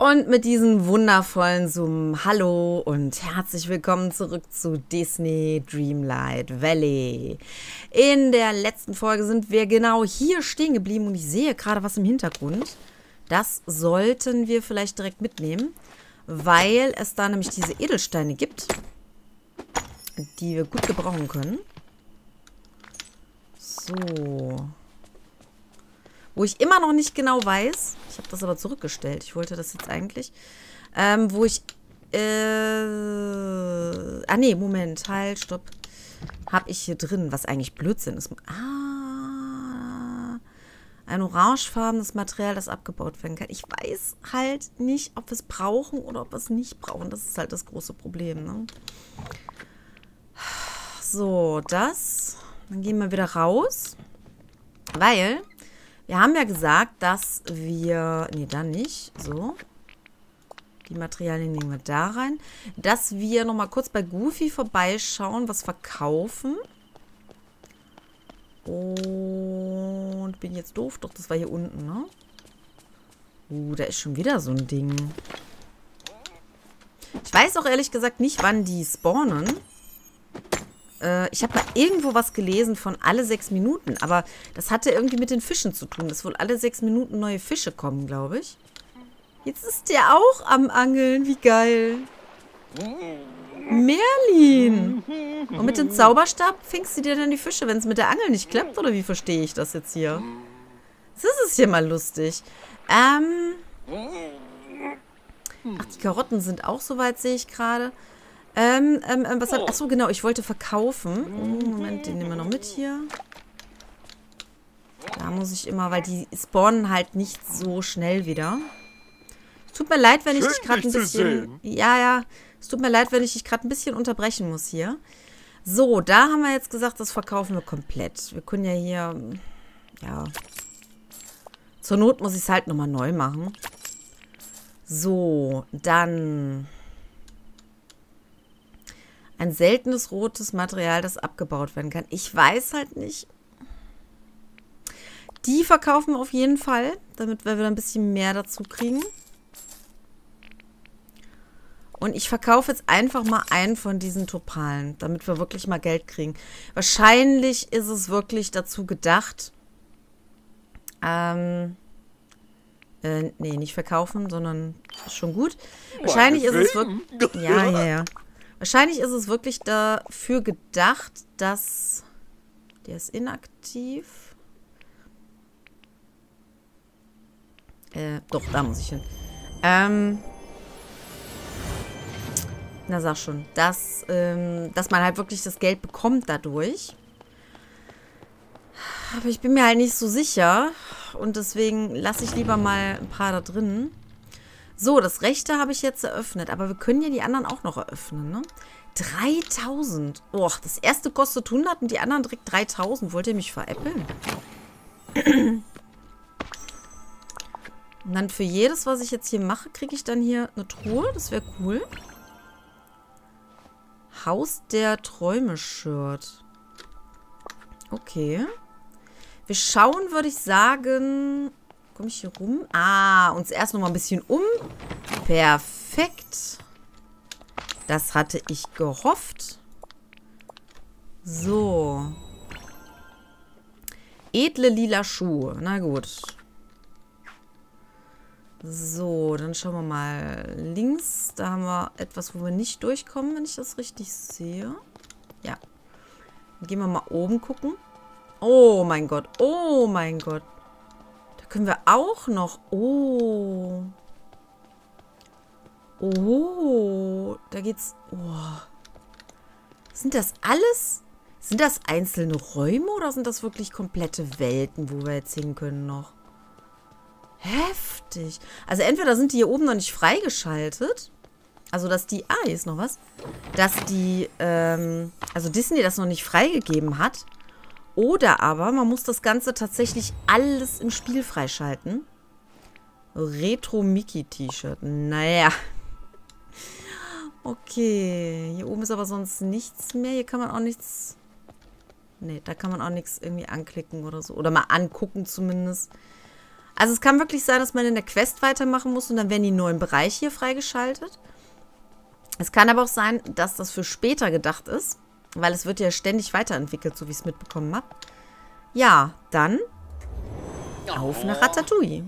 Und mit diesem wundervollen Zoom, hallo und herzlich willkommen zurück zu Disney Dreamlight Valley. In der letzten Folge sind wir genau hier stehen geblieben und ich sehe gerade was im Hintergrund. Das sollten wir vielleicht direkt mitnehmen, weil es da nämlich diese Edelsteine gibt, die wir gut gebrauchen können. So. Wo ich immer noch nicht genau weiß, ich habe das aber zurückgestellt, ich wollte das jetzt eigentlich, wo ich, nee, Moment, halt, stopp, habe ich hier drin, was eigentlich Blödsinn ist. Ein orangefarbenes Material, das abgebaut werden kann. Ich weiß halt nicht, ob wir es brauchen oder ob wir es nicht brauchen. Das ist halt das große Problem, ne? So, das, dann gehen wir wieder raus, weil wir haben ja gesagt, dass wir, nee, dann nicht, so, die Materialien nehmen wir da rein, dass wir nochmal kurz bei Goofy vorbeischauen, was verkaufen. Und bin jetzt doof, doch das war hier unten, ne? Da ist schon wieder so ein Ding. Ich weiß auch ehrlich gesagt nicht, wann die spawnen. Ich habe mal irgendwo was gelesen von alle 6 Minuten, aber das hatte irgendwie mit den Fischen zu tun, dass wohl alle 6 Minuten neue Fische kommen, glaube ich. Jetzt ist der auch am Angeln, wie geil. Merlin! Und mit dem Zauberstab fängst du dir dann die Fische, wenn es mit der Angel nicht klappt, oder wie verstehe ich das jetzt hier? Das ist hier mal lustig. Ach, die Karotten sind auch soweit, sehe ich gerade. Achso, genau, ich wollte verkaufen. Oh, Moment, den nehmen wir noch mit hier. Da muss ich immer, weil die spawnen halt nicht so schnell wieder. Es tut mir leid, wenn ich dich gerade ein bisschen... Ja, es tut mir leid, wenn ich dich gerade ein bisschen unterbrechen muss hier. So, da haben wir jetzt gesagt, das verkaufen wir komplett. Wir können ja hier... Ja. Zur Not muss ich es halt nochmal neu machen. So, dann... Ein seltenes rotes Material, das abgebaut werden kann. Ich weiß halt nicht. Die verkaufen wir auf jeden Fall, damit wir wieder ein bisschen mehr dazu kriegen. Und ich verkaufe jetzt einfach mal einen von diesen Topalen, damit wir wirklich mal Geld kriegen. Wahrscheinlich ist es wirklich dazu gedacht. Nee, nicht verkaufen, sondern ist schon gut. Wahrscheinlich ist es wirklich... Ja. Wahrscheinlich ist es wirklich dafür gedacht, dass... Der ist inaktiv. Doch, da muss ich hin. Na, sag schon. Dass man halt wirklich das Geld bekommt dadurch. Aber ich bin mir halt nicht so sicher. Und deswegen lasse ich lieber mal ein paar da drin. So, das rechte habe ich jetzt eröffnet. Aber wir können ja die anderen auch noch eröffnen, ne? 3000. Oh, das erste kostet 100 und die anderen direkt 3000. Wollt ihr mich veräppeln? Und dann für jedes, was ich jetzt hier mache, kriege ich dann hier eine Truhe. Das wäre cool. Haus der Träume-Shirt. Okay. Wir schauen, würde ich sagen... Komme ich hier rum? Uns erst noch mal ein bisschen um. Perfekt. Das hatte ich gehofft. So. Edle lila Schuhe. Na gut. So, dann schauen wir mal links. Da haben wir etwas, wo wir nicht durchkommen, wenn ich das richtig sehe. Ja. Dann gehen wir mal oben gucken. Oh mein Gott. Oh mein Gott. Können wir auch noch... Oh. Oh. Da geht's... Oh. Sind das alles... Sind das einzelne Räume oder sind das wirklich komplette Welten, wo wir jetzt hin können noch? Heftig. Also entweder sind die hier oben noch nicht freigeschaltet. Also dass die... hier ist noch was. Dass die... also Disney das noch nicht freigegeben hat. Oder aber man muss das Ganze tatsächlich alles im Spiel freischalten. Retro-Mickey-T-Shirt. Naja. Okay. Hier oben ist aber sonst nichts mehr. Hier kann man auch nichts... Nee, da kann man auch nichts irgendwie anklicken oder so. Oder mal angucken zumindest. Also es kann wirklich sein, dass man in der Quest weitermachen muss und dann werden die neuen Bereiche hier freigeschaltet. Es kann aber auch sein, dass das für später gedacht ist, weil es wird ja ständig weiterentwickelt, so wie ich es mitbekommen habe. Ja, dann auf nach Ratatouille.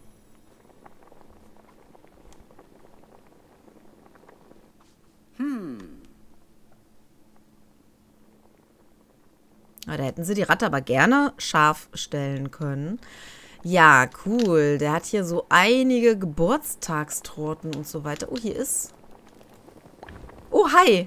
Da hätten sie die Ratte aber gerne scharf stellen können. Ja, cool. Der hat hier so einige Geburtstagstorten und so weiter. Oh, hier ist... Oh, hi.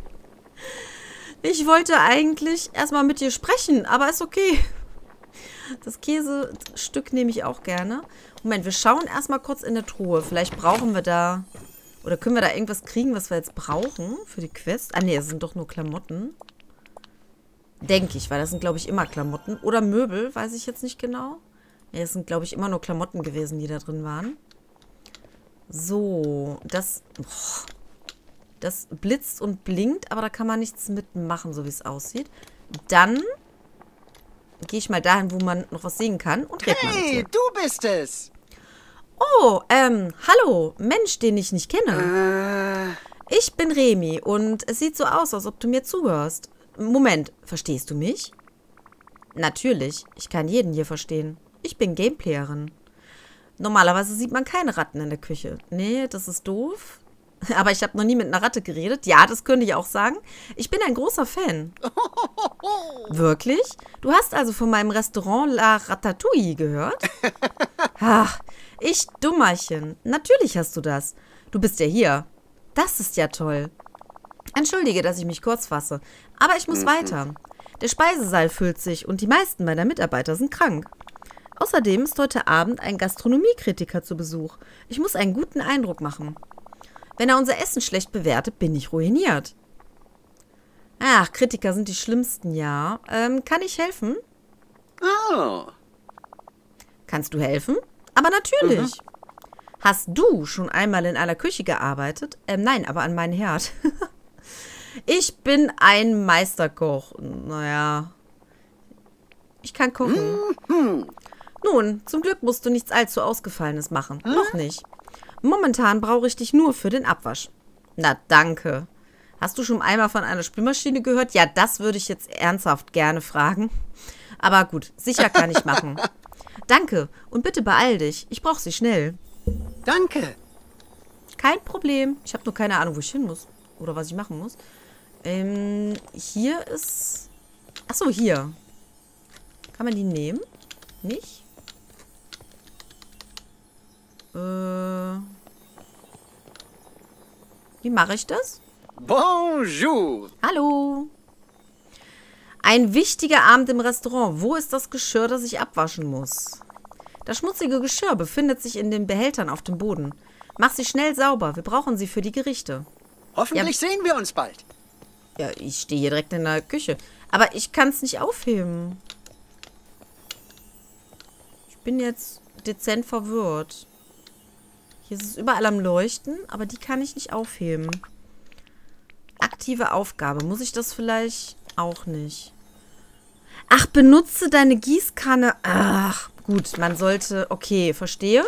Ich wollte eigentlich erstmal mit dir sprechen, aber ist okay. Das Käsestück nehme ich auch gerne. Moment, wir schauen erstmal kurz in der Truhe. Vielleicht brauchen wir da... Oder können wir da irgendwas kriegen, was wir jetzt brauchen für die Quest? Ah, nee, das sind doch nur Klamotten. Denke ich, weil das sind, glaube ich, immer Klamotten. Oder Möbel, weiß ich jetzt nicht genau. Ja, das sind, glaube ich, immer nur Klamotten gewesen, die da drin waren. So, das blitzt und blinkt, aber da kann man nichts mitmachen, so wie es aussieht. Dann gehe ich mal dahin, wo man noch was sehen kann und red mal mit dir. Hey, du bist es! Oh, hallo, Mensch, den ich nicht kenne. Ich bin Remi und es sieht so aus, als ob du mir zuhörst. Moment, verstehst du mich? Natürlich, ich kann jeden hier verstehen. Ich bin Gameplayerin. Normalerweise sieht man keine Ratten in der Küche. Nee, das ist doof. Aber ich habe noch nie mit einer Ratte geredet. Ja, das könnte ich auch sagen. Ich bin ein großer Fan. Wirklich? Du hast also von meinem Restaurant La Ratatouille gehört? Ach, ich Dummerchen. Natürlich hast du das. Du bist ja hier. Das ist ja toll. Entschuldige, dass ich mich kurz fasse, aber ich muss weiter. Der Speisesaal füllt sich und die meisten meiner Mitarbeiter sind krank. Außerdem ist heute Abend ein Gastronomiekritiker zu Besuch. Ich muss einen guten Eindruck machen. Wenn er unser Essen schlecht bewertet, bin ich ruiniert. Ach, Kritiker sind die schlimmsten, ja. Kann ich helfen? Oh. Kannst du helfen? Aber natürlich. Hast du schon einmal in einer Küche gearbeitet? Nein, aber an meinen Herd. Ich bin ein Meisterkoch. Naja, ich kann kochen. Nun, zum Glück musst du nichts allzu Ausgefallenes machen. Noch nicht. Momentan brauche ich dich nur für den Abwasch. Na, danke. Hast du schon einmal von einer Spülmaschine gehört? Ja, das würde ich jetzt ernsthaft gerne fragen. Aber gut, sicher kann ich machen. Danke und bitte beeil dich. Ich brauche sie schnell. Danke. Kein Problem. Ich habe nur keine Ahnung, wo ich hin muss. Oder was ich machen muss. Hier ist... Achso, hier. Kann man die nehmen? Nicht? Wie mache ich das? Bonjour. Hallo. Ein wichtiger Abend im Restaurant. Wo ist das Geschirr, das ich abwaschen muss? Das schmutzige Geschirr befindet sich in den Behältern auf dem Boden. Mach sie schnell sauber. Wir brauchen sie für die Gerichte. Hoffentlich sehen wir uns bald. Ja, ich stehe hier direkt in der Küche. Aber ich kann es nicht aufheben. Ich bin jetzt dezent verwirrt. Hier ist es überall am Leuchten, aber die kann ich nicht aufheben. Aktive Aufgabe. Muss ich das vielleicht auch nicht? Ach, benutze deine Gießkanne. Ach, gut, man sollte... Okay, verstehe.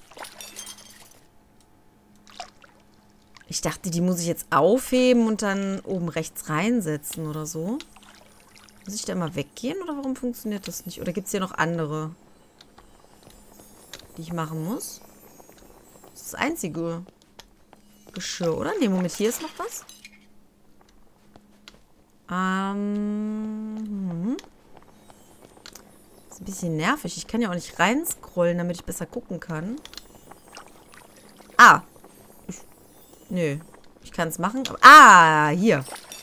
Ich dachte, die muss ich jetzt aufheben und dann oben rechts reinsetzen oder so. Muss ich da mal weggehen oder warum funktioniert das nicht? Oder gibt es hier noch andere, die ich machen muss? Das ist das einzige Geschirr, oder? Ne, Moment, hier ist noch was. Das ist ein bisschen nervig. Ich kann ja auch nicht reinscrollen, damit ich besser gucken kann. Ah. Nö. Ich kann es machen. Aber, hier.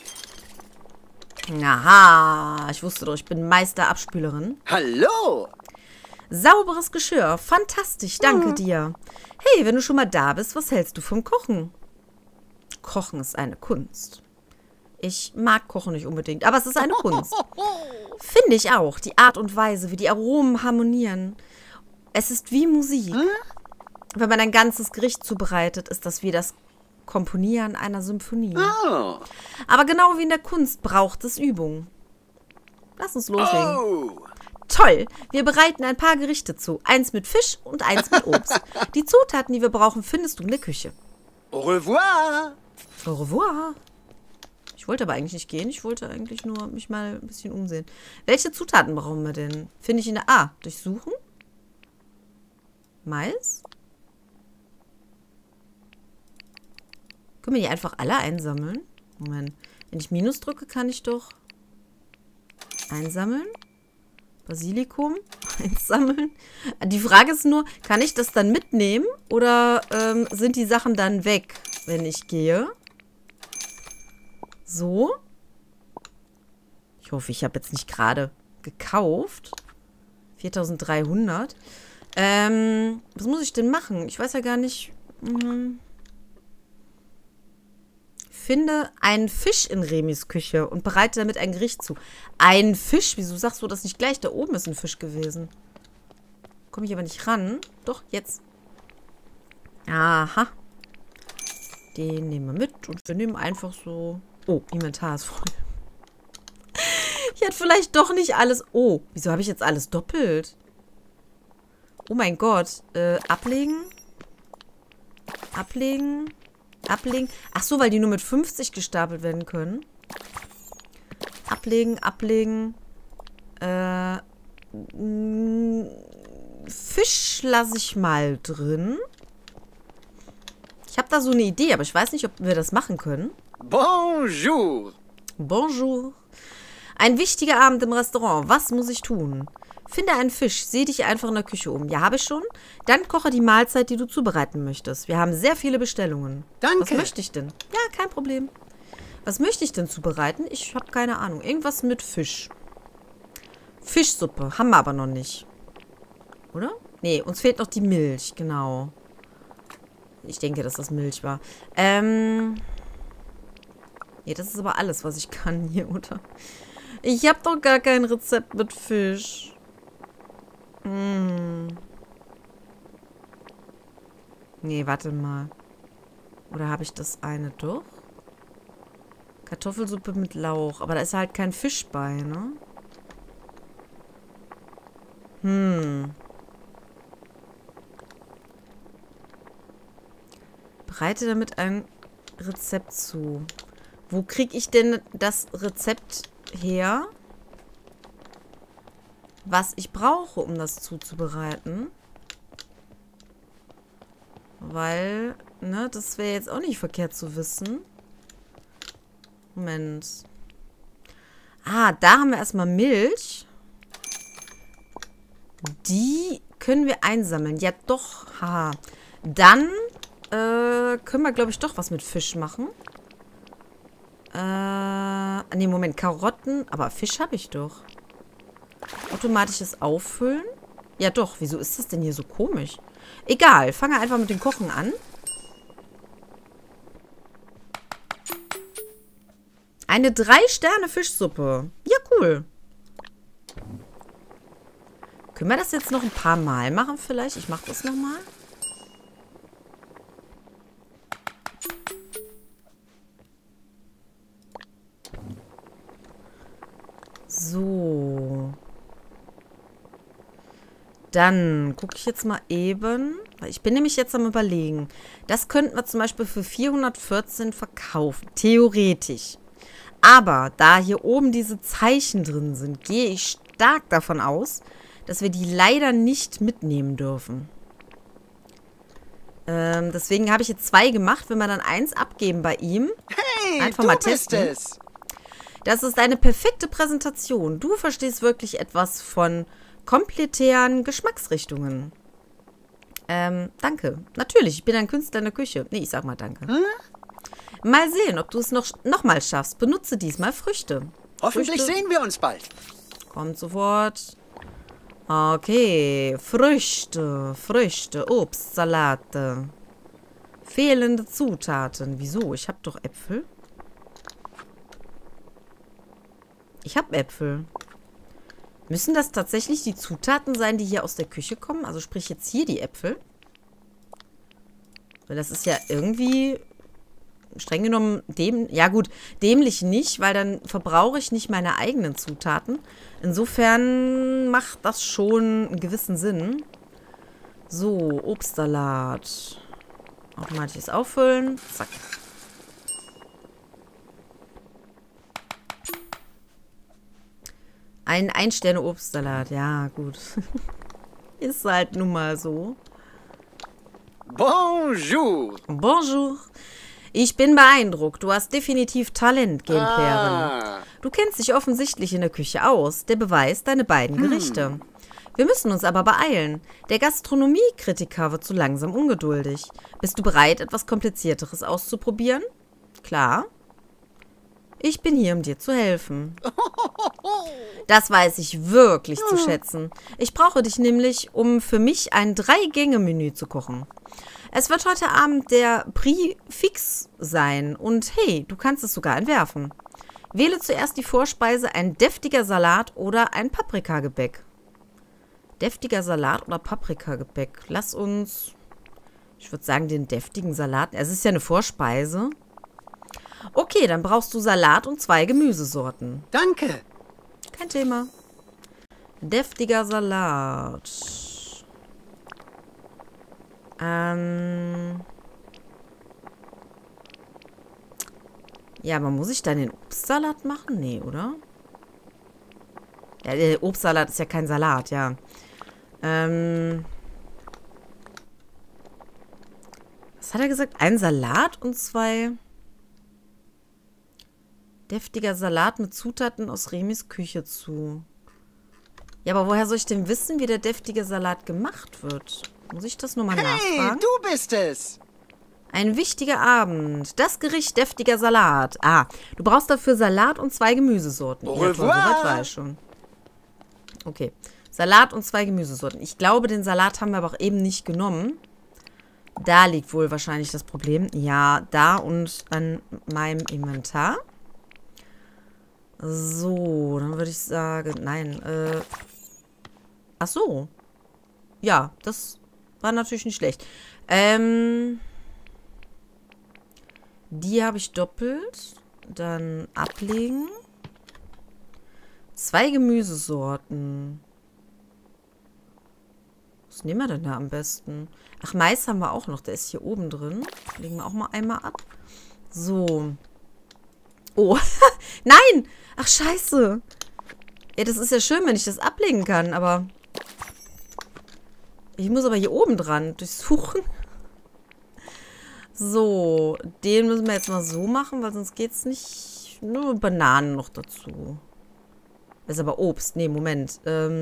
Aha. Ich wusste doch, ich bin Meisterabspülerin. Hallo. Sauberes Geschirr. Fantastisch. Danke dir. Hey, wenn du schon mal da bist, was hältst du vom Kochen? Kochen ist eine Kunst. Ich mag Kochen nicht unbedingt, aber es ist eine Kunst. Finde ich auch. Die Art und Weise, wie die Aromen harmonieren. Es ist wie Musik. Wenn man ein ganzes Gericht zubereitet, ist das wie das Komponieren einer Symphonie. Oh. Aber genau wie in der Kunst braucht es Übung. Lass uns loslegen. Oh. Toll! Wir bereiten ein paar Gerichte zu. Eins mit Fisch und eins mit Obst. Die Zutaten, die wir brauchen, findest du in der Küche. Au revoir. Au revoir. Ich wollte aber eigentlich nicht gehen. Ich wollte eigentlich nur mich mal ein bisschen umsehen. Welche Zutaten brauchen wir denn? Finde ich in der... Ah, durchsuchen. Mais. Können wir die einfach alle einsammeln? Moment. Wenn ich Minus drücke, kann ich doch einsammeln. Basilikum einsammeln. Die Frage ist nur, kann ich das dann mitnehmen? Oder sind die Sachen dann weg, wenn ich gehe? So. Ich hoffe, ich habe jetzt nicht gerade gekauft. 4.300. Was muss ich denn machen? Ich weiß ja gar nicht. Finde einen Fisch in Remis Küche und bereite damit ein Gericht zu. Ein Fisch? Wieso sagst du das nicht gleich? Da oben ist ein Fisch gewesen. Komme ich aber nicht ran. Doch, jetzt. Aha. Den nehmen wir mit und wir nehmen einfach so... Oh, Inventar ist voll. Ich hätte vielleicht doch nicht alles... Oh, wieso habe ich jetzt alles doppelt? Oh mein Gott. Ablegen. Ablegen. Ablegen. Ach so, weil die nur mit 50 gestapelt werden können. Ablegen, ablegen. Fisch lasse ich mal drin. Ich habe da so eine Idee, aber ich weiß nicht, ob wir das machen können. Bonjour. Bonjour. Ein wichtiger Abend im Restaurant. Was muss ich tun? Finde einen Fisch. Sieh dich einfach in der Küche um. Ja, habe ich schon. Dann koche die Mahlzeit, die du zubereiten möchtest. Wir haben sehr viele Bestellungen. Danke. Was möchte ich denn? Ja, kein Problem. Was möchte ich denn zubereiten? Ich habe keine Ahnung. Irgendwas mit Fisch. Fischsuppe. Haben wir aber noch nicht. Oder? Nee, uns fehlt noch die Milch. Genau. Ich denke, dass das Milch war. Nee, das ist aber alles, was ich kann hier, oder? Ich habe doch gar kein Rezept mit Fisch. Nee, warte mal. Oder habe ich das eine doch? Kartoffelsuppe mit Lauch. Aber da ist halt kein Fisch bei, ne? Bereite damit ein Rezept zu. Wo kriege ich denn das Rezept her, was ich brauche, um das zuzubereiten? Weil, ne, das wäre jetzt auch nicht verkehrt zu wissen. Moment. Ah, da haben wir erstmal Milch. Die können wir einsammeln. Ja, doch. Haha. Dann können wir, glaube ich, doch was mit Fisch machen. Ne, Moment. Karotten. Aber Fisch habe ich doch. Automatisches Auffüllen. Ja, doch. Wieso ist das denn hier so komisch? Egal. Fange einfach mit dem Kochen an. Eine 3-Sterne-Fischsuppe. Ja, cool. Können wir das jetzt noch ein paar Mal machen vielleicht? Ich mache das nochmal. So. Dann gucke ich jetzt mal eben. Ich bin nämlich jetzt am Überlegen. Das könnten wir zum Beispiel für 414 verkaufen. Theoretisch. Aber da hier oben diese Zeichen drin sind, gehe ich stark davon aus, dass wir die leider nicht mitnehmen dürfen. Deswegen habe ich jetzt 2 gemacht. Wenn wir dann 1 abgeben bei ihm. Hey, einfach du mal bist testen. es. Das ist eine perfekte Präsentation. Du verstehst wirklich etwas von komplettären Geschmacksrichtungen. Danke. Natürlich, ich bin ein Künstler in der Küche. Nee, ich sag mal danke. Mal sehen, ob du es noch mal schaffst. Benutze diesmal Früchte. Hoffentlich Früchte. sehen wir uns bald. Kommt sofort. Okay, Früchte, Obst, Salate. Fehlende Zutaten. Wieso? Ich habe doch Äpfel. Ich habe Äpfel. Müssen das tatsächlich die Zutaten sein, die hier aus der Küche kommen? Also sprich jetzt hier die Äpfel. Weil das ist ja irgendwie streng genommen, ja gut, dämlich nicht, weil dann verbrauche ich nicht meine eigenen Zutaten. Insofern macht das schon einen gewissen Sinn. So, Obstsalat. Automatisches Auffüllen. Zack. Ein Ein-Sterne-Obstsalat, ja, gut. Ist halt nun mal so. Bonjour. Bonjour. Ich bin beeindruckt. Du hast definitiv Talent, Gameplayerin. Du kennst dich offensichtlich in der Küche aus. Der Beweis deine beiden Gerichte. Wir müssen uns aber beeilen. Der Gastronomiekritiker wird so langsam ungeduldig. Bist du bereit, etwas Komplizierteres auszuprobieren? Klar. Ich bin hier, um dir zu helfen. Das weiß ich wirklich zu schätzen. Ich brauche dich nämlich, um für mich ein 3-Gänge-Menü zu kochen. Es wird heute Abend der Prix Fix sein und hey, du kannst es sogar entwerfen. Wähle zuerst die Vorspeise, ein deftiger Salat oder ein Paprikagebäck. Deftiger Salat oder Paprikagebäck. Lass uns, ich würde sagen, den deftigen Salat. Es ist ja eine Vorspeise. Okay, dann brauchst du Salat und 2 Gemüsesorten. Danke. Kein Thema. Deftiger Salat. Ja, aber muss ich dann den Obstsalat machen? Nee, oder? Ja, der Obstsalat ist ja kein Salat, ja. Was hat er gesagt? Ein Salat und 2... Deftiger Salat mit Zutaten aus Remis Küche zu. Ja, aber woher soll ich denn wissen, wie der deftige Salat gemacht wird? Muss ich das nochmal nachfragen? Du bist es. Ein wichtiger Abend. Das Gericht deftiger Salat. Ah, du brauchst dafür Salat und 2 Gemüsesorten. Au Ja, toll, revoir. soweit war ich schon. Okay. Salat und 2 Gemüsesorten. Ich glaube, den Salat haben wir aber auch eben nicht genommen. Da liegt wohl wahrscheinlich das Problem. Ja, da und an meinem Inventar. So, dann würde ich sagen, nein, ach so. Ja, das war natürlich nicht schlecht. Die habe ich doppelt. Dann ablegen. 2 Gemüsesorten. Was nehmen wir denn da am besten? Ach, Mais haben wir auch noch. Der ist hier oben drin. Legen wir auch mal einmal ab. So. Oh, nein! Ach, scheiße. Ja, das ist ja schön, wenn ich das ablegen kann, aber... Ich muss aber hier oben dran durchsuchen. So, den müssen wir jetzt mal so machen, weil sonst geht's nicht... Nur Bananen noch dazu. Das ist aber Obst. Nee, Moment.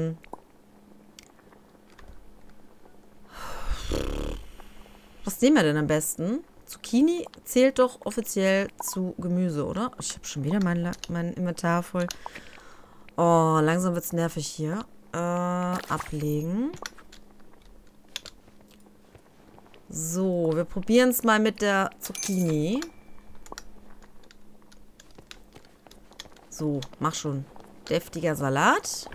Was nehmen wir denn am besten? Zucchini zählt doch offiziell zu Gemüse, oder? Ich habe schon wieder mein Inventar voll. Oh, langsam wird es nervig hier. Ablegen. So, wir probieren es mal mit der Zucchini. So, mach schon. Deftiger Salat.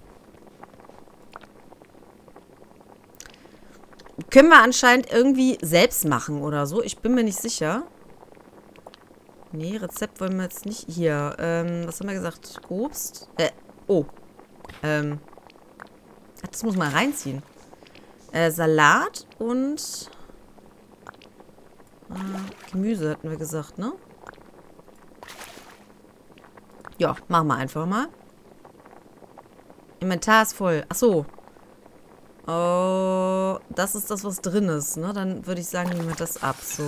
Können wir anscheinend irgendwie selbst machen oder so. Ich bin mir nicht sicher. Nee, Rezept wollen wir jetzt nicht. Hier, was haben wir gesagt? Obst? Oh. Das muss man reinziehen. Salat und Gemüse hatten wir gesagt, ne? Ja, machen wir einfach mal. Inventar ist voll. Ach so. Oh, das ist das, was drin ist, ne? Dann würde ich sagen, nehmen wir das ab. So.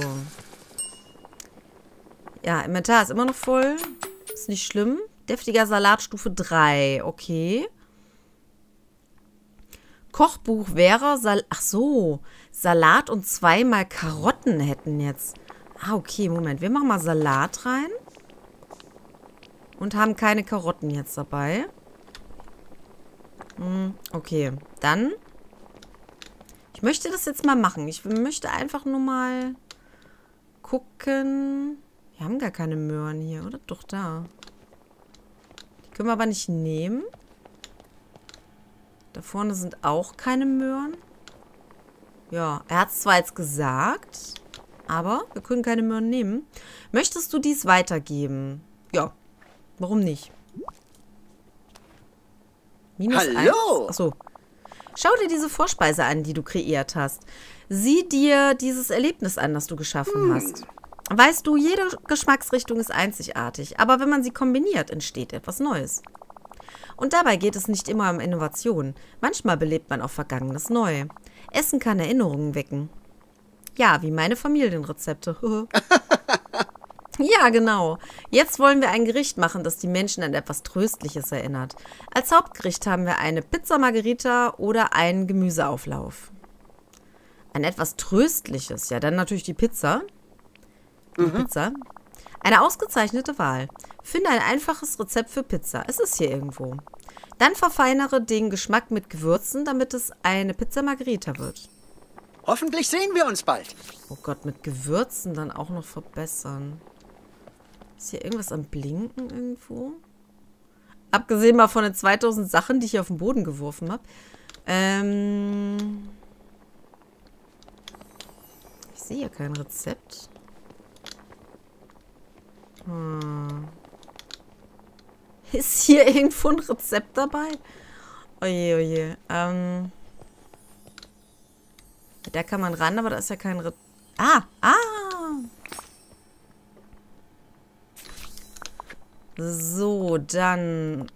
Ja, Inventar ist immer noch voll. Ist nicht schlimm. Deftiger Salat Stufe 3. Okay. Kochbuch wäre... Ach so. Salat und 2 mal Karotten hätten jetzt. Ah, okay. Moment. Wir machen mal Salat rein. Und haben keine Karotten jetzt dabei. Okay. Dann... Ich möchte das jetzt mal machen. Ich möchte einfach nur mal gucken. Wir haben gar keine Möhren hier, oder? Doch, da. Die können wir aber nicht nehmen. Da vorne sind auch keine Möhren. Ja, er hat es zwar jetzt gesagt. Aber wir können keine Möhren nehmen. Möchtest du dies weitergeben? Ja, warum nicht? Hallo! Achso. Schau dir diese Vorspeise an, die du kreiert hast. Sieh dir dieses Erlebnis an, das du geschaffen hast. Weißt du, jede Geschmacksrichtung ist einzigartig, aber wenn man sie kombiniert, entsteht etwas Neues. Und dabei geht es nicht immer um Innovation. Manchmal belebt man auch Vergangenes neu. Essen kann Erinnerungen wecken. Ja, wie meine Familienrezepte. Ja, genau. Jetzt wollen wir ein Gericht machen, das die Menschen an etwas Tröstliches erinnert. Als Hauptgericht haben wir eine Pizza Margherita oder einen Gemüseauflauf. Ein etwas Tröstliches, ja, dann natürlich die Pizza. Pizza. Eine ausgezeichnete Wahl. Finde ein einfaches Rezept für Pizza. Es ist hier irgendwo. Dann verfeinere den Geschmack mit Gewürzen, damit es eine Pizza Margherita wird. Hoffentlich sehen wir uns bald. Oh Gott, mit Gewürzen dann auch noch verbessern. Ist hier irgendwas am Blinken irgendwo? Abgesehen mal von den 2000 Sachen, die ich hier auf den Boden geworfen habe. Ich sehe hier kein Rezept. Ist hier irgendwo ein Rezept dabei? Oje, oje. Da kann man ran, aber da ist ja kein Rezept. So, dann.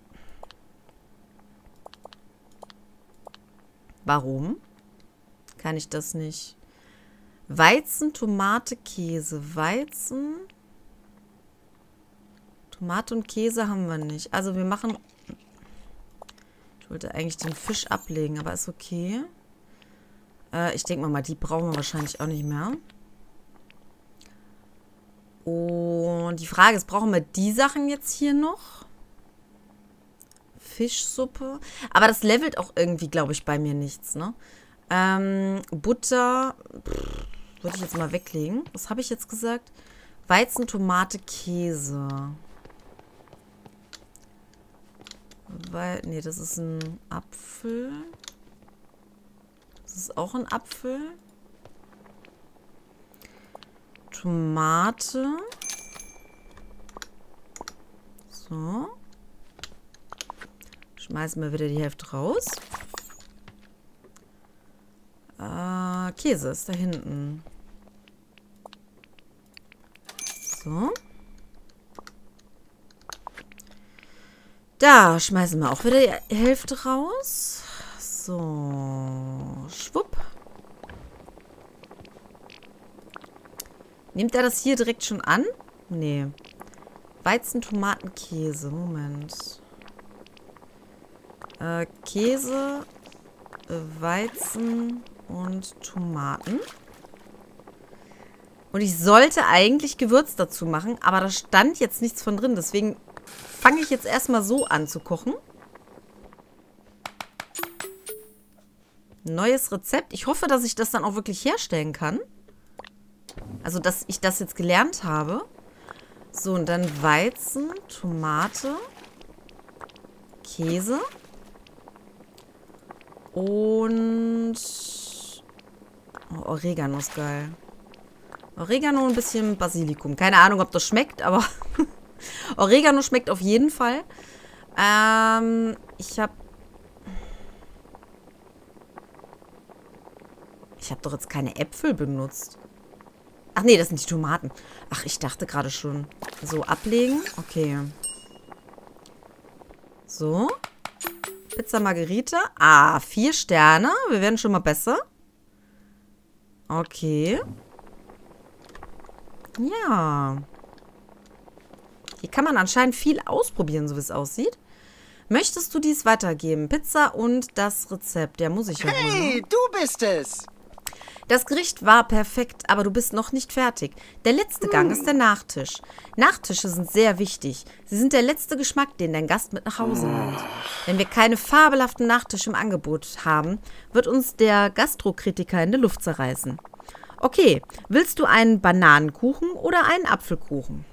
Warum kann ich das nicht? Weizen, Tomate, Käse. Weizen. Tomate und Käse haben wir nicht. Also wir machen... Ich wollte eigentlich den Fisch ablegen, aber ist okay. Ich denke mal, die brauchen wir wahrscheinlich auch nicht mehr. Und die Frage ist, brauchen wir die Sachen jetzt hier noch? Fischsuppe. Aber das levelt auch irgendwie, glaube ich, bei mir nichts, ne? Butter. Würde ich jetzt mal weglegen. Was habe ich jetzt gesagt? Weizen, Tomate, Käse. Nee, das ist ein Apfel. Das ist auch ein Apfel. Tomate. So. Schmeißen wir wieder die Hälfte raus. Käse ist da hinten. So. Da schmeißen wir auch wieder die Hälfte raus. So. Schwupp. Nimmt er das hier direkt schon an? Nee. Weizen, Tomaten, Käse. Moment. Käse, Weizen und Tomaten. Und ich sollte eigentlich Gewürz dazu machen, aber da stand jetzt nichts von drin. Deswegen fange ich jetzt erstmal so an zu kochen. Neues Rezept. Ich hoffe, dass ich das dann auch wirklich herstellen kann. Also, dass ich das jetzt gelernt habe. So, und dann Weizen, Tomate, Käse und Oregano ist geil. Oregano und ein bisschen Basilikum. Keine Ahnung, ob das schmeckt, aber Oregano schmeckt auf jeden Fall. Ich habe doch jetzt keine Äpfel benutzt. Ach nee, das sind die Tomaten. Ach, ich dachte gerade schon. So, ablegen. Okay. So. Pizza Margherita. 4 Sterne. Wir werden schon mal besser. Okay. Ja. Hier kann man anscheinend viel ausprobieren, so wie es aussieht. Möchtest du dies weitergeben? Pizza und das Rezept. Ja, muss ich ja wohl. Hey, du bist es! Das Gericht war perfekt, aber du bist noch nicht fertig. Der letzte Gang ist der Nachtisch. Nachtische sind sehr wichtig. Sie sind der letzte Geschmack, den dein Gast mit nach Hause nimmt. Wenn wir keine fabelhaften Nachtische im Angebot haben, wird uns der Gastrokritiker in der Luft zerreißen. Okay, willst du einen Bananenkuchen oder einen Apfelkuchen?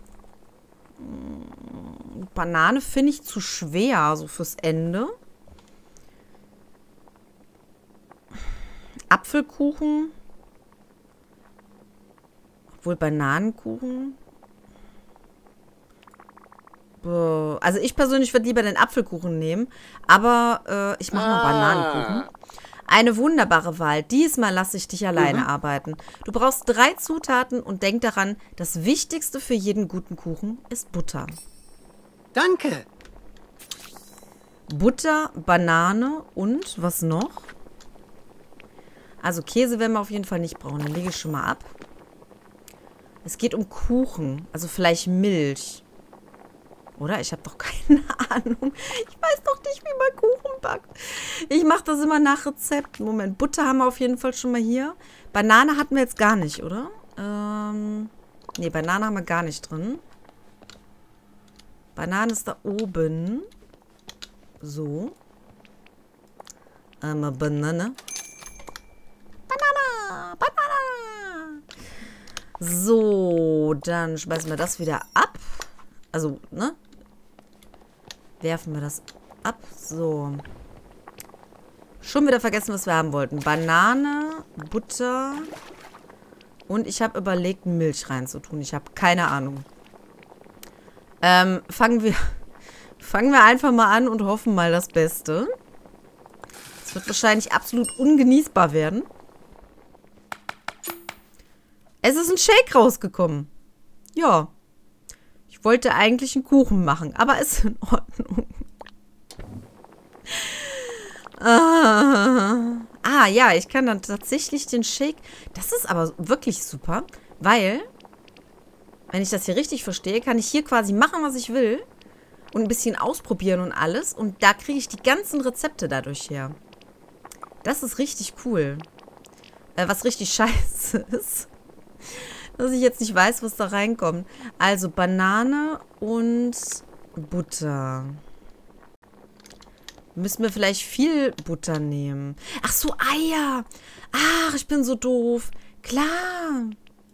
Banane finde ich zu schwer, so fürs Ende. Apfelkuchen. Obwohl Bananenkuchen... Also ich persönlich würde lieber den Apfelkuchen nehmen, aber ich mache mal Bananenkuchen. Eine wunderbare Wahl. Diesmal lasse ich dich alleine arbeiten. Du brauchst 3 Zutaten und denk daran, das Wichtigste für jeden guten Kuchen ist Butter. Danke. Butter, Banane und was noch? Also Käse werden wir auf jeden Fall nicht brauchen. Den lege ich schon mal ab. Es geht um Kuchen, also vielleicht Milch. Oder? Ich habe doch keine Ahnung. Ich weiß doch nicht, wie man Kuchen backt. Ich mache das immer nach Rezept. Moment, Butter haben wir auf jeden Fall schon mal hier. Banane hatten wir jetzt gar nicht, oder? Nee, Banane haben wir gar nicht drin. Banane ist da oben. So. Banane. Banane. Banane. So, dann schmeißen wir das wieder ab. Also, ne? Werfen wir das ab. So. Schon wieder vergessen, was wir haben wollten. Banane, Butter. Und ich habe überlegt, Milch reinzutun. Ich habe keine Ahnung. Fangen wir einfach mal an und hoffen mal das Beste. Es wird wahrscheinlich absolut ungenießbar werden. Es ist ein Shake rausgekommen. Ja. Ich wollte eigentlich einen Kuchen machen, aber ist in Ordnung. Ja, ich kann dann tatsächlich den Shake... Das ist aber wirklich super, weil, wenn ich das hier richtig verstehe, kann ich hier quasi machen, was ich will und ein bisschen ausprobieren und alles. Und da kriege ich die ganzen Rezepte dadurch her. Das ist richtig cool. Was richtig scheiße ist, dass ich jetzt nicht weiß, was da reinkommt. Also Banane und Butter. Müssen wir vielleicht viel Butter nehmen. Ach so, Eier. Ach, ich bin so doof. Klar.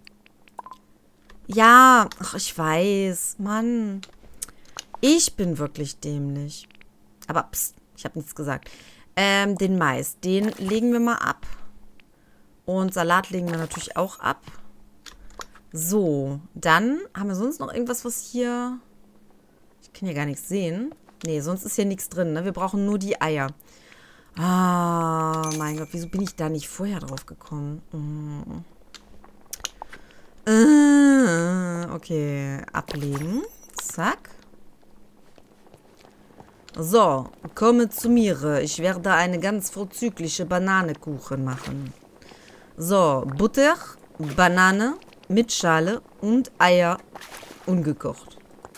Ja, ach, ich weiß. Mann. Ich bin wirklich dämlich. Aber pst, ich habe nichts gesagt. Den Mais, den legen wir mal ab. Und Salat legen wir natürlich auch ab. So, dann haben wir sonst noch irgendwas, was hier... Ich kann hier gar nichts sehen. Nee, sonst ist hier nichts drin, ne? Wir brauchen nur die Eier. Ah, mein Gott, wieso bin ich da nicht vorher drauf gekommen? Okay, ablegen. Zack. So, komme zu mir. Ich werde eine ganz vorzügliche Bananenkuchen machen. So, Butter, Banane mit Schale und Eier ungekocht.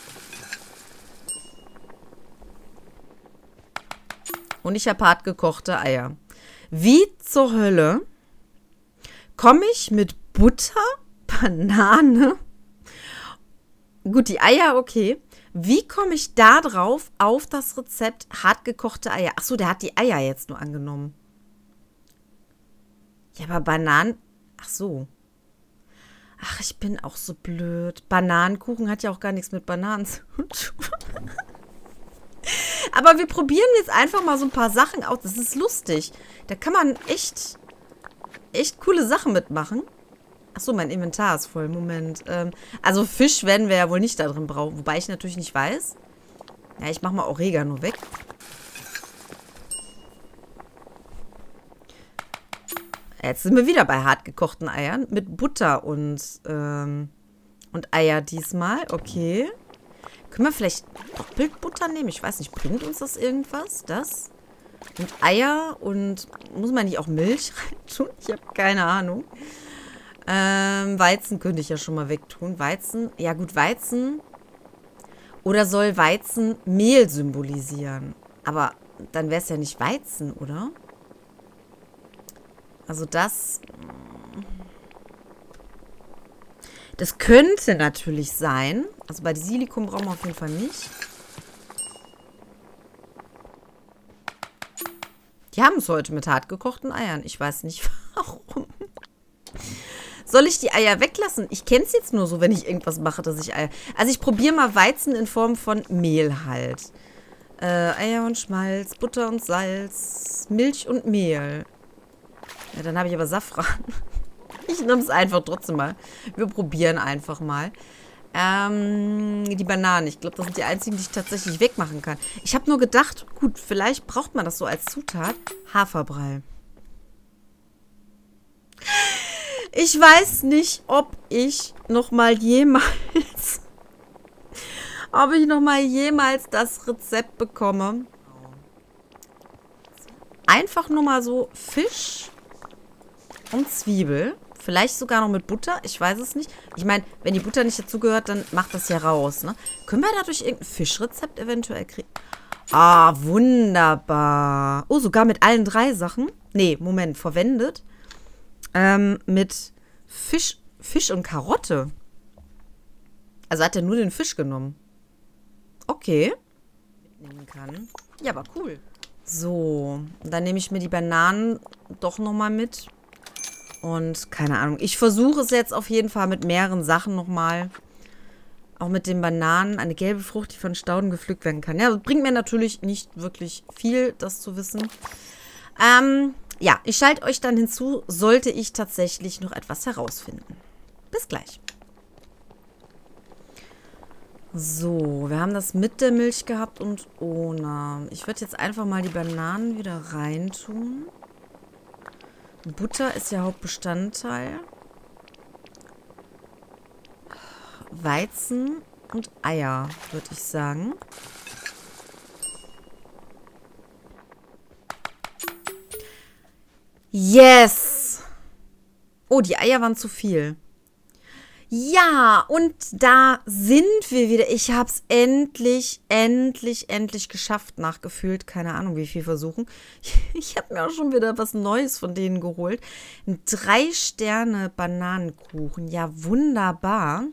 Und ich habe hart gekochte Eier. Wie zur Hölle komme ich mit Butter, Banane, gut, die Eier, okay. Wie komme ich da drauf auf das Rezept hart gekochte Eier? Achso, der hat die Eier jetzt nur angenommen. Ja, aber Bananen... Ach so. Ach, ich bin auch so blöd. Bananenkuchen hat ja auch gar nichts mit Bananen zu tun. Aber wir probieren jetzt einfach mal so ein paar Sachen aus. Das ist lustig. Da kann man echt coole Sachen mitmachen. Achso, mein Inventar ist voll. Moment. Also Fisch werden wir ja wohl nicht da drin brauchen. Wobei ich natürlich nicht weiß. Ja, ich mache mal Oregano weg. Jetzt sind wir wieder bei hart gekochten Eiern. Mit Butter und Eier diesmal. Okay. Können wir vielleicht doppelt Butter nehmen? Ich weiß nicht, bringt uns das irgendwas? Das? Und Eier und... Muss man nicht auch Milch reintun? Ich habe keine Ahnung. Weizen könnte ich ja schon mal wegtun. Weizen, ja gut, Weizen. Oder soll Weizen Mehl symbolisieren? Aber dann wäre es ja nicht Weizen, oder? Also das... Das könnte natürlich sein. Also bei Basilikum brauchen wir auf jeden Fall nicht. Die haben es heute mit hart gekochten Eiern. Ich weiß nicht, warum. Soll ich die Eier weglassen? Ich kenne es jetzt nur so, wenn ich irgendwas mache, dass ich Eier... Also ich probiere mal Weizen in Form von Mehl halt. Eier und Schmalz, Butter und Salz, Milch und Mehl. Ja, dann habe ich aber Safran. Ich nehme es einfach trotzdem mal. Wir probieren einfach mal. Die Bananen. Ich glaube, das sind die einzigen, die ich tatsächlich wegmachen kann. Ich habe nur gedacht, gut, vielleicht braucht man das so als Zutat. Haferbrei. Ich weiß nicht, ob ich noch mal jemals das Rezept bekomme. Einfach nur mal so Fisch und Zwiebel. Vielleicht sogar noch mit Butter. Ich weiß es nicht. Ich meine, wenn die Butter nicht dazugehört, dann macht das ja raus, ne? Können wir dadurch irgendein Fischrezept eventuell kriegen? Ah, wunderbar. Oh, sogar mit allen 3 Sachen? Nee, Moment, verwendet. Mit Fisch und Karotte. Also hat er nur den Fisch genommen. Okay. Mitnehmen kann. Ja, aber cool. So, dann nehme ich mir die Bananen doch nochmal mit. Und keine Ahnung. Ich versuche es jetzt auf jeden Fall mit mehreren Sachen nochmal. Auch mit den Bananen. Eine gelbe Frucht, die von Stauden gepflückt werden kann. Ja, das bringt mir natürlich nicht wirklich viel, das zu wissen. Ja, ich schalte euch dann hinzu, sollte ich tatsächlich noch etwas herausfinden. Bis gleich. So, wir haben das mit der Milch gehabt und ohne. Ich würde jetzt einfach mal die Bananen wieder reintun. Butter ist ja Hauptbestandteil. Weizen und Eier, würde ich sagen. Yes! Oh, die Eier waren zu viel. Ja, und da sind wir wieder. Ich habe es endlich geschafft, nach gefühlt, keine Ahnung, wie viel Versuchen. Ich habe mir auch schon wieder was Neues von denen geholt. Ein 3-Sterne-Bananenkuchen. Ja, wunderbar.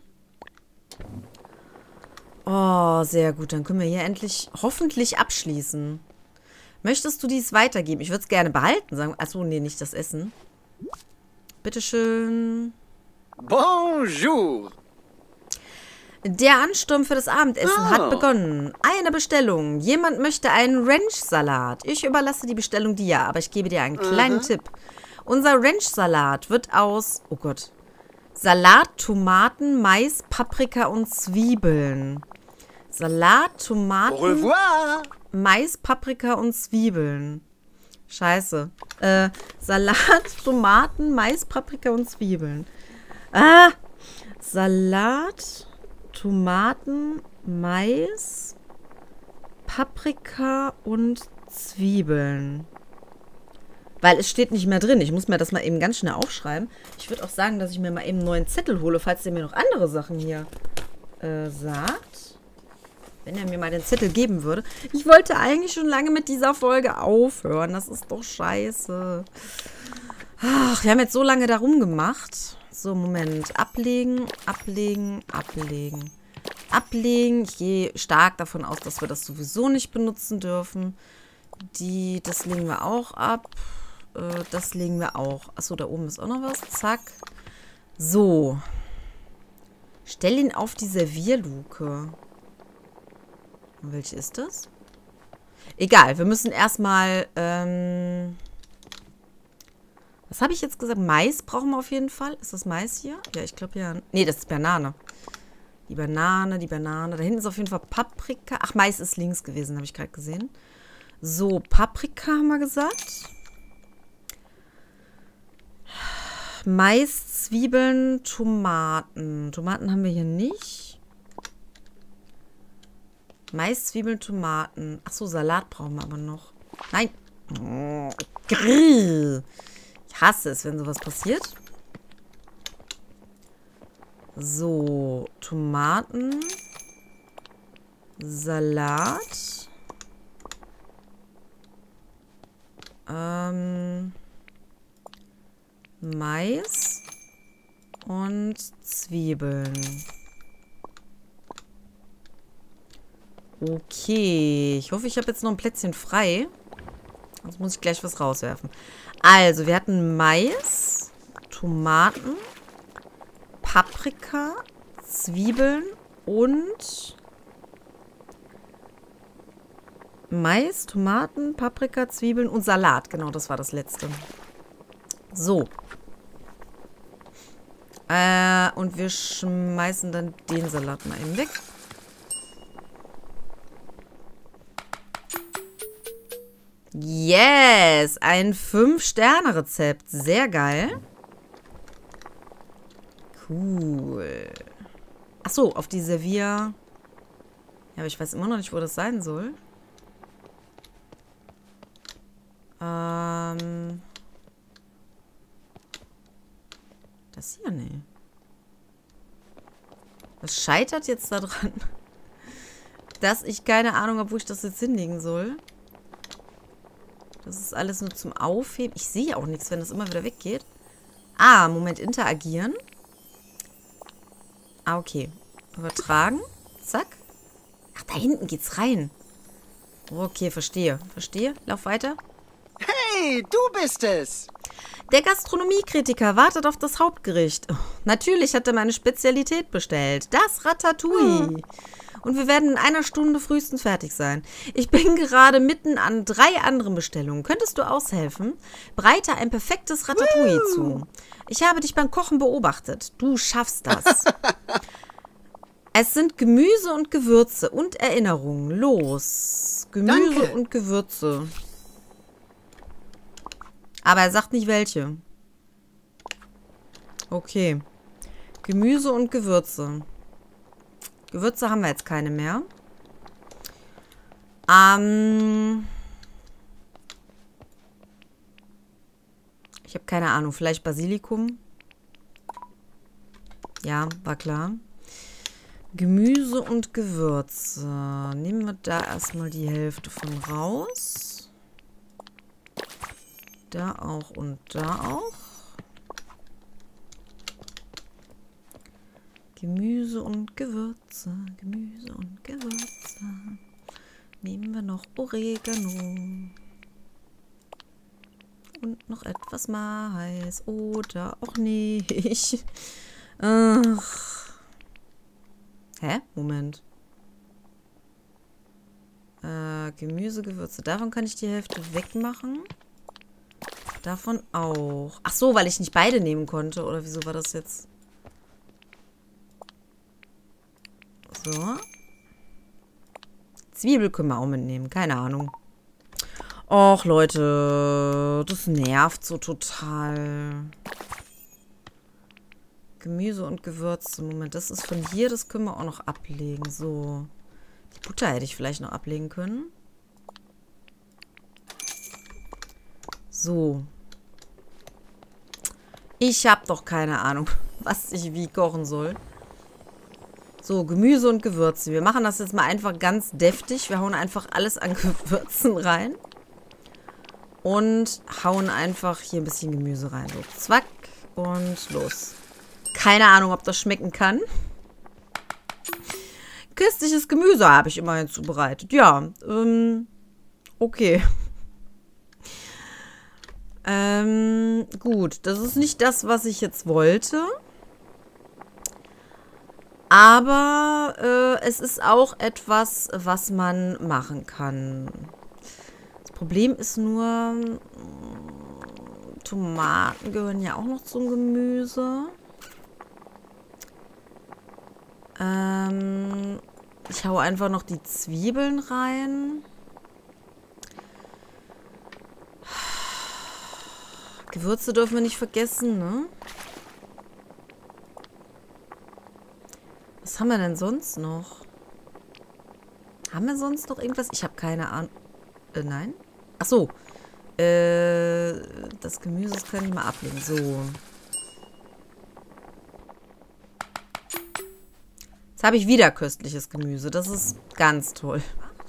Oh, sehr gut. Dann können wir hier endlich hoffentlich abschließen. Möchtest du dies weitergeben? Ich würde es gerne behalten. Sagen. Achso, nee, nicht das Essen. Bitteschön. Bonjour. Der Ansturm für das Abendessen hat begonnen. Eine Bestellung. Jemand möchte einen Ranch-Salat. Ich überlasse die Bestellung dir, aber ich gebe dir einen kleinen Tipp. Unser Ranch-Salat wird aus, oh Gott, Salat, Tomaten, Mais, Paprika und Zwiebeln. Salat, Tomaten, Au revoir. Mais, Paprika und Zwiebeln. Scheiße. Salat, Tomaten, Mais, Paprika und Zwiebeln. Salat, Tomaten, Mais, Paprika und Zwiebeln. Weil es steht nicht mehr drin. Ich muss mir das mal eben ganz schnell aufschreiben. Ich würde auch sagen, dass ich mir mal eben einen neuen Zettel hole, falls der mir noch andere Sachen hier sagt. Wenn er mir mal den Zettel geben würde. Ich wollte eigentlich schon lange mit dieser Folge aufhören. Das ist doch scheiße. Ach, wir haben jetzt so lange darum gemacht. So, Moment. Ablegen, ablegen, ablegen. Ablegen. Ich gehe stark davon aus, dass wir das sowieso nicht benutzen dürfen. Das legen wir auch ab. Das legen wir auch. Achso, da oben ist auch noch was. Zack. So. Stell ihn auf die Servierluke. Welche ist das? Egal, wir müssen erstmal, was habe ich jetzt gesagt? Mais brauchen wir auf jeden Fall. Ist das Mais hier? Ja, ich glaube ja. Nee, das ist Banane. Die Banane, die Banane. Da hinten ist auf jeden Fall Paprika. Ach, Mais ist links gewesen, habe ich gerade gesehen. So, Paprika haben wir gesagt. Mais, Zwiebeln, Tomaten. Tomaten haben wir hier nicht. Mais, Zwiebeln, Tomaten. Achso, Salat brauchen wir aber noch. Nein. Oh, Grill. Ich hasse es, wenn sowas passiert. So, Tomaten. Salat. Mais und Zwiebeln. Okay, ich hoffe, ich habe jetzt noch ein Plätzchen frei. Sonst muss ich gleich was rauswerfen. Also, wir hatten Mais, Tomaten, Paprika, Zwiebeln und Mais, Tomaten, Paprika, Zwiebeln und Salat. Genau, das war das letzte. So. Und wir schmeißen dann den Salat mal eben weg. Yes! Ein 5-Sterne-Rezept. Sehr geil. Cool. Achso, auf die Servier... Ja, aber ich weiß immer noch nicht, wo das sein soll. Das hier, nee. Was scheitert jetzt daran, dass ich keine Ahnung habe, wo ich das jetzt hinlegen soll? Das ist alles nur zum Aufheben. Ich sehe auch nichts, wenn das immer wieder weggeht. Ah, Moment, interagieren. Ah, okay. Übertragen. Zack. Ach, da hinten geht's rein. Okay, verstehe. Verstehe. Lauf weiter. Hey, du bist es! Der Gastronomiekritiker wartet auf das Hauptgericht. Oh, natürlich hat er meine Spezialität bestellt. Das Ratatouille. Und wir werden in einer Stunde frühestens fertig sein. Ich bin gerade mitten an 3 anderen Bestellungen. Könntest du aushelfen? Bereite ein perfektes Ratatouille zu. Ich habe dich beim Kochen beobachtet. Du schaffst das. Es sind Gemüse und Gewürze und Erinnerungen. Los. Gemüse Danke. und Gewürze. Aber er sagt nicht welche. Okay. Gemüse und Gewürze. Gewürze haben wir jetzt keine mehr. Ich habe keine Ahnung. Vielleicht Basilikum? Ja, war klar. Gemüse und Gewürze. Nehmen wir da erstmal die Hälfte von raus. Da auch und da auch. Gemüse und Gewürze. Gemüse und Gewürze. Nehmen wir noch Oregano. Und noch etwas Mais. Oder auch nicht. Ach. Hä? Moment. Gemüse, Gewürze. Davon kann ich die Hälfte wegmachen. Davon auch. Ach so, weil ich nicht beide nehmen konnte. Oder wieso war das jetzt? So. Zwiebel können wir auch mitnehmen. Keine Ahnung. Och, Leute. Das nervt so total. Gemüse und Gewürze. Moment, das ist von hier. Das können wir auch noch ablegen. So. Die Butter hätte ich vielleicht noch ablegen können. So. Ich habe doch keine Ahnung, was ich wie kochen soll. So, Gemüse und Gewürze. Wir machen das jetzt mal einfach ganz deftig. Wir hauen einfach alles an Gewürzen rein. Und hauen einfach hier ein bisschen Gemüse rein. So, zwack und los. Keine Ahnung, ob das schmecken kann. Köstliches Gemüse habe ich immerhin zubereitet. Ja, okay. Gut, das ist nicht das, was ich jetzt wollte. Aber es ist auch etwas, was man machen kann. Das Problem ist nur, Tomaten gehören ja auch noch zum Gemüse. Ich hau einfach noch die Zwiebeln rein. Gewürze dürfen wir nicht vergessen, ne? Was haben wir denn sonst noch? Haben wir sonst noch irgendwas? Ich habe keine Ahnung. Nein? Ach so. Das Gemüse können wir mal ablegen. So. Jetzt habe ich wieder köstliches Gemüse. Das ist ganz toll.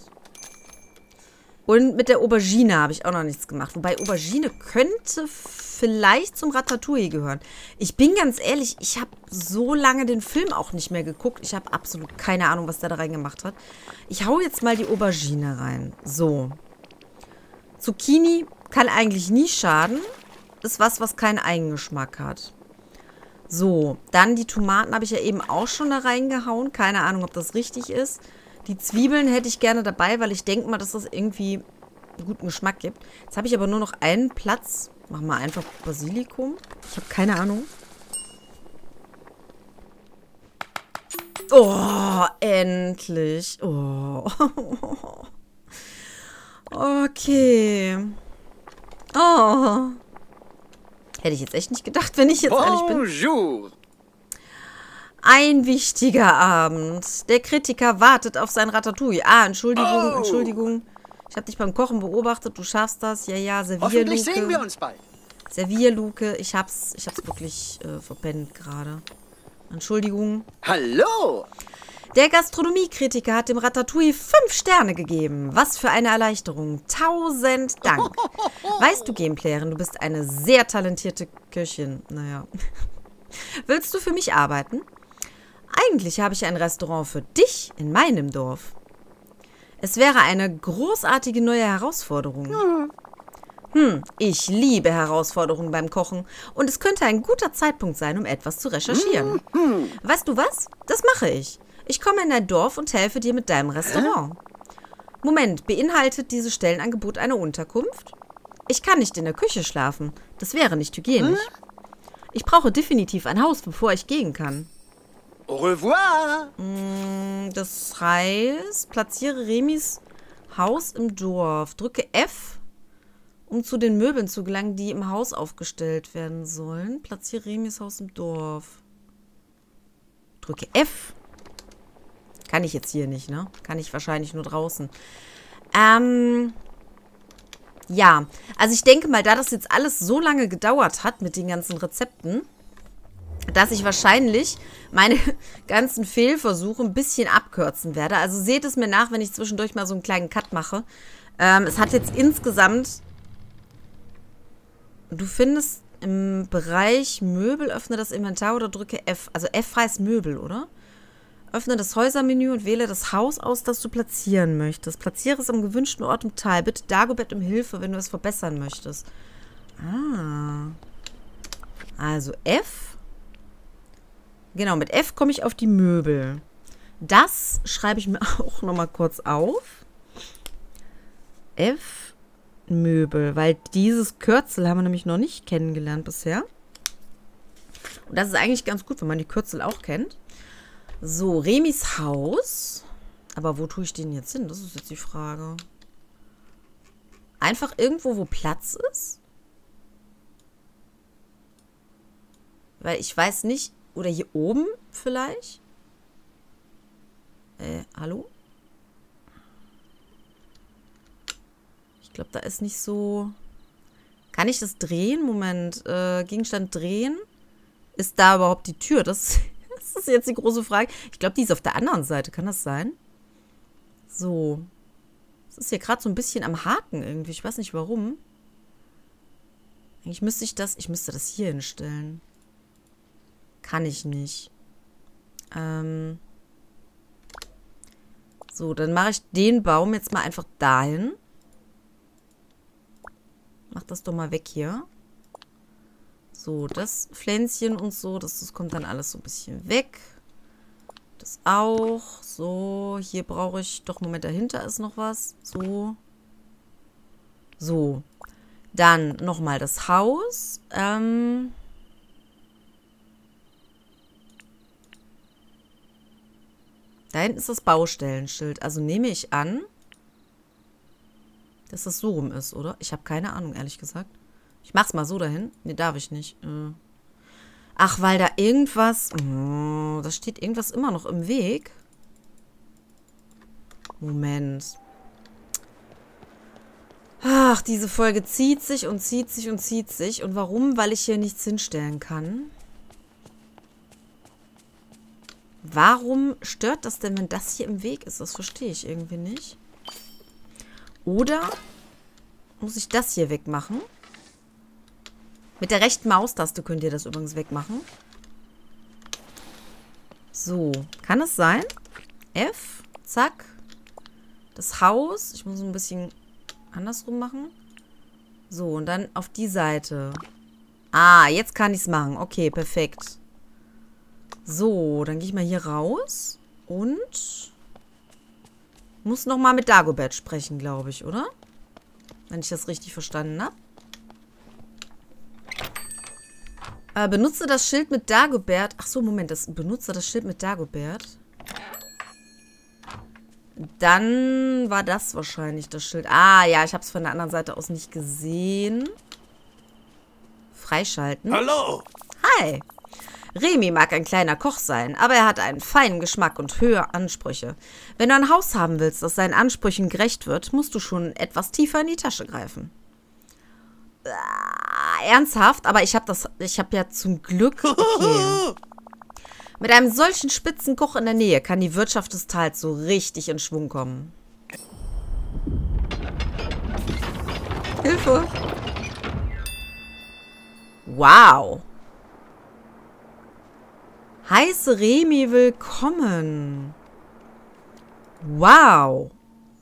Und mit der Aubergine habe ich auch noch nichts gemacht. Wobei Aubergine könnte vielleicht zum Ratatouille gehören. Ich bin ganz ehrlich, ich habe so lange den Film auch nicht mehr geguckt. Ich habe absolut keine Ahnung, was der da reingemacht hat. Ich hau jetzt mal die Aubergine rein. So. Zucchini kann eigentlich nie schaden. Ist was keinen Eigengeschmack hat. So, dann die Tomaten habe ich ja eben auch schon da reingehauen. Keine Ahnung, ob das richtig ist. Die Zwiebeln hätte ich gerne dabei, weil ich denke mal, dass das irgendwie einen guten Geschmack gibt. Jetzt habe ich aber nur noch einen Platz. Machen wir einfach Basilikum. Ich habe keine Ahnung. Oh, endlich. Oh. Okay. Oh. Hätte ich jetzt echt nicht gedacht, wenn ich jetzt ehrlich bin. Bonjour. Ein wichtiger Abend. Der Kritiker wartet auf sein Ratatouille. Ah, Entschuldigung, Entschuldigung. Ich habe dich beim Kochen beobachtet. Du schaffst das. Ja, ja, Hoffentlich sehen wir Servierluke. uns bald. Servierluke. Ich hab's wirklich verpennt gerade. Entschuldigung. Hallo. Der Gastronomiekritiker hat dem Ratatouille 5 Sterne gegeben. Was für eine Erleichterung. 1000 Dank. Weißt du, Gameplayerin, du bist eine sehr talentierte Köchin. Naja. Willst du für mich arbeiten? Eigentlich habe ich ein Restaurant für dich in meinem Dorf. Es wäre eine großartige neue Herausforderung. Ich liebe Herausforderungen beim Kochen und es könnte ein guter Zeitpunkt sein, um etwas zu recherchieren. Weißt du was? Das mache ich. Ich komme in dein Dorf und helfe dir mit deinem Restaurant. Moment, beinhaltet dieses Stellenangebot eine Unterkunft? Ich kann nicht in der Küche schlafen. Das wäre nicht hygienisch. Ich brauche definitiv ein Haus, bevor ich gehen kann. Au revoir. Das heißt, platziere Remis Haus im Dorf. Drücke F, um zu den Möbeln zu gelangen, die im Haus aufgestellt werden sollen. Platziere Remis Haus im Dorf. Drücke F. Kann ich jetzt hier nicht, ne? Kann ich wahrscheinlich nur draußen. Ja, also ich denke mal, da das jetzt alles so lange gedauert hat mit den ganzen Rezepten, dass ich wahrscheinlich meine ganzen Fehlversuche ein bisschen abkürzen werde. Also seht es mir nach, wenn ich zwischendurch mal so einen kleinen Cut mache. Es hat jetzt insgesamt... Du findest im Bereich Möbel, öffne das Inventar oder drücke F. Also F heißt Möbel, oder? Öffne das Häusermenü und wähle das Haus aus, das du platzieren möchtest. Platziere es am gewünschten Ort im Teil. Bitte Dagobert um Hilfe, wenn du es verbessern möchtest. Ah. Also F. Genau, mit F komme ich auf die Möbel. Das schreibe ich mir auch nochmal kurz auf. F. Möbel, weil dieses Kürzel haben wir nämlich noch nicht kennengelernt bisher. Und das ist eigentlich ganz gut, wenn man die Kürzel auch kennt. So, Remis Haus. Aber wo tue ich den jetzt hin? Das ist jetzt die Frage. Einfach irgendwo, wo Platz ist? Weil ich weiß nicht. Oder hier oben vielleicht? Hallo? Ich glaube, da ist nicht so... Kann ich das drehen? Moment. Gegenstand drehen? Ist da überhaupt die Tür? Das ist jetzt die große Frage. Ich glaube, die ist auf der anderen Seite. Kann das sein? So. Das ist hier gerade so ein bisschen am Haken irgendwie. Ich weiß nicht, warum. Eigentlich müsste ich das... Ich müsste das hier hinstellen. Kann ich nicht. So, dann mache ich den Baum jetzt mal einfach dahin. Mach das doch mal weg hier. So, das Pflänzchen und so, das kommt dann alles so ein bisschen weg. Das auch. So, hier brauche ich... Doch, Moment, dahinter ist noch was. So. So. Dann nochmal das Haus. Da hinten ist das Baustellenschild. Also nehme ich an, dass das so rum ist, oder? Ich habe keine Ahnung, ehrlich gesagt. Ich mach's mal so dahin. Nee, darf ich nicht. Ach, weil da irgendwas... Oh, da steht irgendwas immer noch im Weg. Moment. Ach, diese Folge zieht sich und zieht sich und zieht sich. Und warum? Weil ich hier nichts hinstellen kann. Warum stört das denn, wenn das hier im Weg ist? Das verstehe ich irgendwie nicht. Oder muss ich das hier wegmachen? Mit der rechten Maustaste könnt ihr das übrigens wegmachen. So, kann es sein? F, zack. Das Haus, ich muss ein bisschen andersrum machen. So, und dann auf die Seite. Ah, jetzt kann ich es machen. Okay, perfekt. So, dann gehe ich mal hier raus und muss nochmal mit Dagobert sprechen, glaube ich, oder? Wenn ich das richtig verstanden habe. Benutze das Schild mit Dagobert. Ach so, Moment. Benutze das Schild mit Dagobert. Dann war das wahrscheinlich das Schild. Ah, ja, ich habe es von der anderen Seite aus nicht gesehen. Freischalten. Hallo. Hi. Remy mag ein kleiner Koch sein, aber er hat einen feinen Geschmack und hohe Ansprüche. Wenn du ein Haus haben willst, das seinen Ansprüchen gerecht wird, musst du schon etwas tiefer in die Tasche greifen. Ernsthaft? Aber ich habe ja zum Glück... Okay. Mit einem solchen Spitzenkoch in der Nähe kann die Wirtschaft des Tals so richtig in Schwung kommen. Hilfe! Wow! Heiße Remy, willkommen! Wow!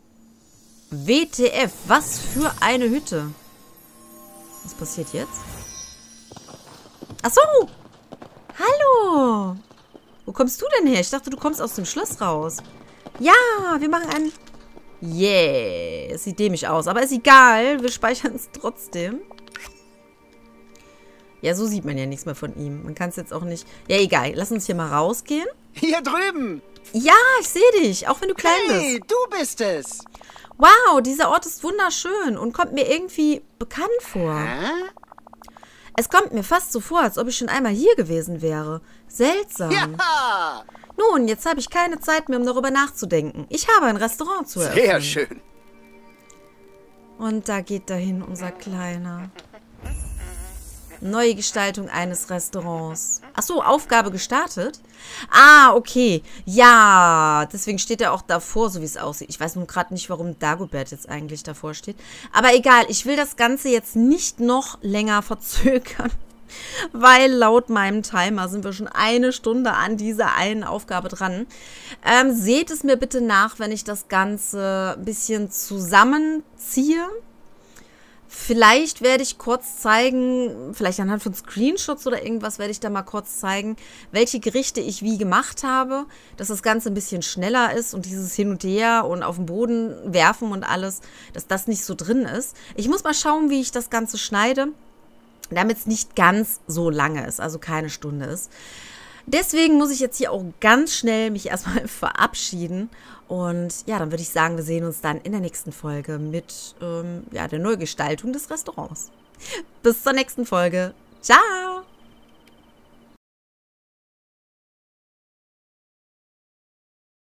WTF, was für eine Hütte! Was passiert jetzt? Ach so! Hallo! Wo kommst du denn her? Ich dachte, du kommst aus dem Schloss raus. Ja, wir machen einen... Yeah, es sieht dämlich aus, aber ist egal. Wir speichern es trotzdem. Ja, so sieht man ja nichts mehr von ihm. Man kann es jetzt auch nicht... Ja, egal. Lass uns hier mal rausgehen. Hier drüben. Ja, ich sehe dich, auch wenn du klein bist. Hey, du bist es. Wow, dieser Ort ist wunderschön und kommt mir irgendwie bekannt vor. Hä? Es kommt mir fast so vor, als ob ich schon einmal hier gewesen wäre. Seltsam. Ja. Nun, jetzt habe ich keine Zeit mehr, um darüber nachzudenken. Ich habe ein Restaurant zu eröffnen. Sehr schön. Und da geht dahin unser Kleiner. Neue Gestaltung eines Restaurants. Ach so, Aufgabe gestartet? Ah, okay. Ja, deswegen steht er auch davor, so wie es aussieht. Ich weiß nun gerade nicht, warum Dagobert jetzt eigentlich davor steht. Aber egal, ich will das Ganze jetzt nicht noch länger verzögern. Weil laut meinem Timer sind wir schon 1 Stunde an dieser einen Aufgabe dran. Seht es mir bitte nach, wenn ich das Ganze ein bisschen zusammenziehe. Vielleicht werde ich kurz zeigen, vielleicht anhand von Screenshots oder irgendwas, werde ich da mal kurz zeigen, welche Gerichte ich wie gemacht habe, dass das Ganze ein bisschen schneller ist und dieses Hin und Her und auf den Boden werfen und alles, dass das nicht so drin ist. Ich muss mal schauen, wie ich das Ganze schneide, damit es nicht ganz so lange ist, also keine Stunde ist. Deswegen muss ich jetzt hier auch ganz schnell mich erstmal verabschieden. Und ja, dann würde ich sagen, wir sehen uns dann in der nächsten Folge mit der Neugestaltung des Restaurants. Bis zur nächsten Folge. Ciao!